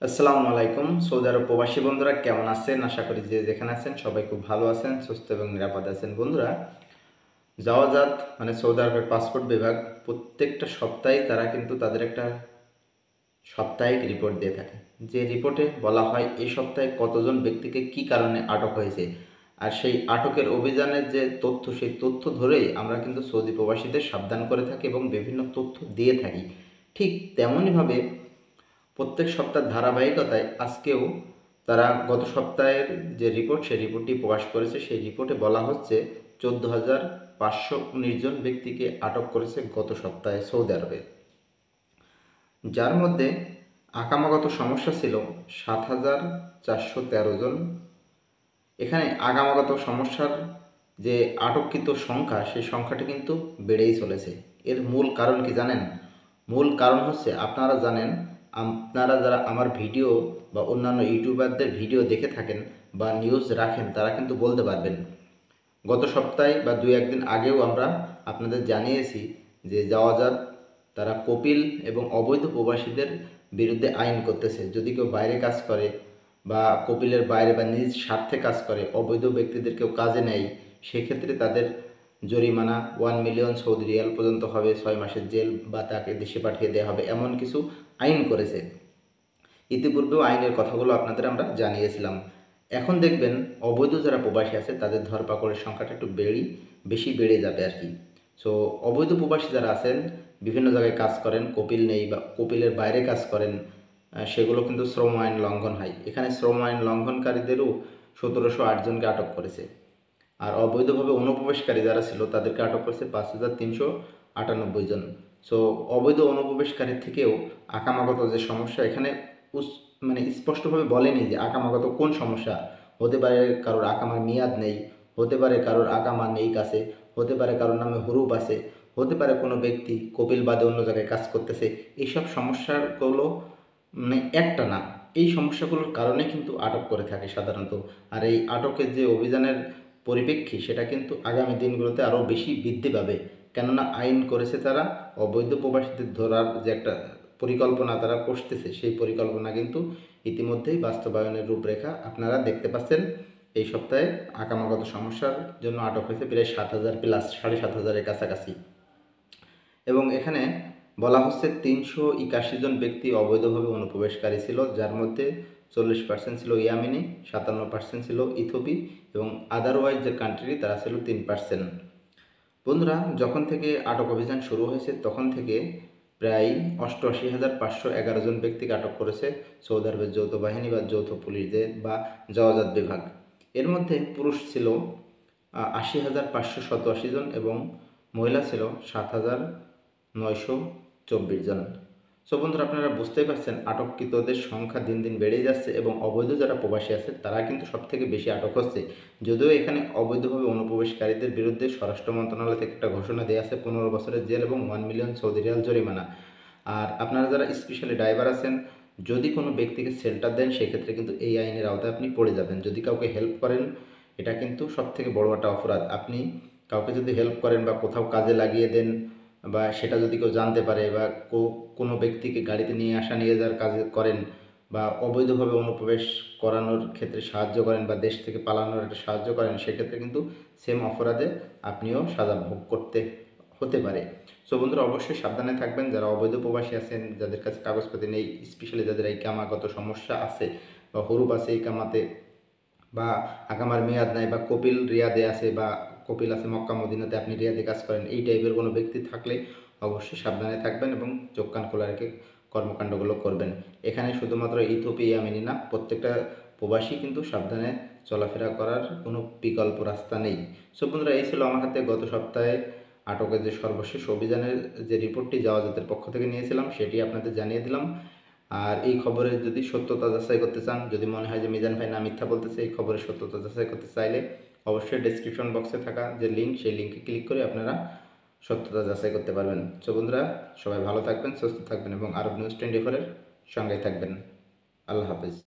আসসালামু আলাইকুম। সৌদি আরব প্রবাসী বন্ধুরা কেমন আছেন? আশা করি যে যেখানে আছেন সবাই খুব ভালো আছেন, সুস্থ এবং নিরাপদ আছেন। বন্ধুরা, যাওয়াজাত মানে সৌদি আরবের পাসপোর্ট বিভাগ প্রত্যেকটা সপ্তাহে তারা কিন্তু তাদের একটা সাপ্তাহিক রিপোর্ট দিয়ে থাকে। যে রিপোর্টে বলা হয় এই সপ্তাহে কতজন ব্যক্তিকে কী কারণে আটক হয়েছে। আর সেই আটকের অভিযানের যে তথ্য, সেই তথ্য ধরেই আমরা কিন্তু সৌদি প্রবাসীদের সাবধান করে থাকি এবং বিভিন্ন তথ্য দিয়ে থাকি। ঠিক তেমনইভাবে প্রত্যেক সপ্তাহের ধারাবাহিকতায় আজকেও তারা গত সপ্তাহের যে রিপোর্ট, সেই রিপোর্টটি প্রকাশ করেছে। সেই রিপোর্টে বলা হচ্ছে 14,519 জন ব্যক্তিকে আটক করেছে গত সপ্তাহে সৌদি আরবে, যার মধ্যে আকামাগত সমস্যা ছিল 7,413 জন। এখানে আগামাগত সমস্যার যে আটককৃত সংখ্যা, সেই সংখ্যাটি কিন্তু বেড়েই চলেছে। এর মূল কারণ কি জানেন? মূল কারণ হচ্ছে, আপনারা জানেন, আপনারা যারা আমার ভিডিও বা অন্যান্য ইউটিউবারদের ভিডিও দেখে থাকেন বা নিউজ রাখেন, তারা কিন্তু বলতে পারবেন। গত সপ্তাহে বা দুই একদিন আগেও আমরা আপনাদের জানিয়েছি যে যাওয়াজাত তারা কপিল এবং অবৈধ প্রবাসীদের বিরুদ্ধে আইন করতেছে। যদি কেউ বাইরে কাজ করে বা কপিলের বাইরে বা নিজ স্বার্থে কাজ করে, অবৈধ ব্যক্তিদের কেউ কাজে নেয়, সেক্ষেত্রে তাদের জরিমানা 1 মিলিয়ন সৌদি রিয়াল পর্যন্ত হবে, 6 মাসের জেল বা তাকে দেশে পাঠিয়ে দেওয়া হবে, এমন কিছু আইন করেছে। ইতিপূর্বেও আইনের কথাগুলো আপনাদের আমরা জানিয়েছিলাম। এখন দেখবেন অবৈধ যারা প্রবাসী আছে তাদের ধরপাকড়ের সংখ্যাটা একটু বেশি বেড়ে যাবে আর কি। সো অবৈধ প্রবাসী যারা আছেন, বিভিন্ন জায়গায় কাজ করেন, কপিল নেই বা কপিলের বাইরে কাজ করেন, সেগুলো কিন্তু শ্রম আইন লঙ্ঘন হয়। এখানে শ্রম আইন লঙ্ঘনকারীদেরও 1,708 জনকে আটক করেছে। আর অবৈধভাবে অনুপ্রবেশকারী যারা ছিল তাদেরকে আটক করেছে 5,398 জন। সো অবৈধ অনুপ্রবেশকারীর থেকেও আকামাগত যে সমস্যা, এখানে মানে স্পষ্টভাবে বলেনি যে আকামাগত কোন সমস্যা। হতে পারে কারোর আকামার মেয়াদ নেই, হতে পারে কারোর আকামা নেই কাছে, হতে পারে কারোর নামে হুরুব আছে, হতে পারে কোনো ব্যক্তি কপিল বাদে অন্য জায়গায় কাজ করতেছে। এইসব সমস্যাগুলো মানে একটা না, এই সমস্যাগুলোর কারণে কিন্তু আটক করে থাকে সাধারণত। আর এই আটকের যে অভিযানের পরিপ্রেক্ষী, সেটা কিন্তু আগামী দিনগুলোতে আরও বেশি বৃদ্ধি পাবে। কেননা আইন করেছে তারা, অবৈধ প্রবাসীদের ধরার যে একটা পরিকল্পনা তারা করতেছে, সেই পরিকল্পনা কিন্তু ইতিমধ্যেই বাস্তবায়নের রূপরেখা আপনারা দেখতে পাচ্ছেন। এই সপ্তাহে আকামাগত সমস্যার জন্য আটক হয়েছে প্রায় 7,000 প্লাস, 7,500-এর কাছাকাছি। এবং এখানে বলা হচ্ছে 381 জন ব্যক্তি অবৈধভাবে অনুপ্রবেশকারী ছিল, যার মধ্যে 40% ছিল ইয়ামিনি, 57% ছিল ইথিওপি এবং আদারওয়াইজ যে কান্ট্রি তারা ছিল 3%। বন্ধুরা, যখন থেকে আটক অভিযান শুরু হয়েছে তখন থেকে প্রায় 88,511 জন ব্যক্তিকে আটক করেছে সৌদি আরবের যৌথ বাহিনী বা যৌথ পুলিশদের বা যাওয়াজাত বিভাগ। এর মধ্যে পুরুষ ছিল 80,587 জন এবং মহিলা ছিল 7,924 জন। সো বন্ধুরা, আপনারা বুঝতেই পারছেন আটককৃতদের সংখ্যা দিন দিন বেড়েই যাচ্ছে এবং অবৈধ যারা প্রবাসী আছে তারা কিন্তু সবথেকে বেশি আটক হচ্ছে। যদিও এখানে অবৈধভাবে অনুপ্রবেশকারীদের বিরুদ্ধে স্বরাষ্ট্র মন্ত্রণালয় থেকে একটা ঘোষণা দেওয়া আছে 15 বছরের জেল এবং 1 মিলিয়ন সৌদি রিয়াল জরিমানা। আর আপনারা যারা স্পেশালি ড্রাইভার আছেন, যদি কোনো ব্যক্তিকে শেল্টার দেন, সেক্ষেত্রে কিন্তু এই আইনের আওতায় আপনি পড়ে যাবেন। যদি কাউকে হেল্প করেন, এটা কিন্তু সবথেকে বড় একটা অপরাধ। আপনি কাউকে যদি হেল্প করেন বা কোথাও কাজে লাগিয়ে দেন, বা সেটা যদি কেউ জানতে পারে, বা কোনো ব্যক্তিকে গাড়িতে নিয়ে আসা নিয়ে যাওয়ার কাজ করেন, বা অবৈধভাবে অনুপ্রবেশ করানোর ক্ষেত্রে সাহায্য করেন বা দেশ থেকে পালানোর একটা সাহায্য করেন, সেক্ষেত্রে কিন্তু সেম অপরাধে আপনিও সাজা ভোগ করতে হতে পারে। সো বন্ধুরা, অবশ্যই সাবধানে থাকবেন। যারা অবৈধ প্রবাসী আছেন, যাদের কাছে কাগজপাতি নেই, স্পেশালি যাদের ইকামাগত সমস্যা আছে বা হুরুব আছে ইকামাতে, বা আকামার মেয়াদ নাই, বা কপিল রিয়াদে আছে বা কপিল আছে মক্কা মদিনাতে, আপনি রিয়াদে কাজ করেন, এই টাইপের কোনো ব্যক্তি থাকলে অবশ্যই সাবধানে থাকবেন এবং চোখ কান খোলা রেখে কর্মকাণ্ডগুলো করবেন। এখানে শুধুমাত্র ইথিওপিয়া ইয়ামেনি না, প্রত্যেকটা প্রবাসী কিন্তু সাবধানে চলাফেরা করার কোনো বিকল্প রাস্তা নেই। সো বন্ধুরা, এই ছিল আমার হাতে গত সপ্তাহে আটকের যে সর্বশেষ অভিযানের যে রিপোর্টটি যাওয়াজাতের পক্ষ থেকে নিয়েছিলাম, সেটি আপনাদের জানিয়ে দিলাম। আর এই খবরের যদি সত্যতা যাচাই করতে চান, যদি মনে হয় যে মিজান ভাই না মিথ্যা বলতেছে, এই খবরের সত্যতা যাচাই করতে চাইলে অবশ্যই ডেসক্রিপশন বক্সে থাকা যে লিঙ্ক, সেই লিঙ্কে ক্লিক করে আপনারা সত্যতা যাচাই করতে পারবেন। সো বন্ধুরা, সবাই ভালো থাকবেন, সুস্থ থাকবেন এবং আরব নিউজ 24-এর সঙ্গে থাকবেন। আল্লাহ হাফেজ।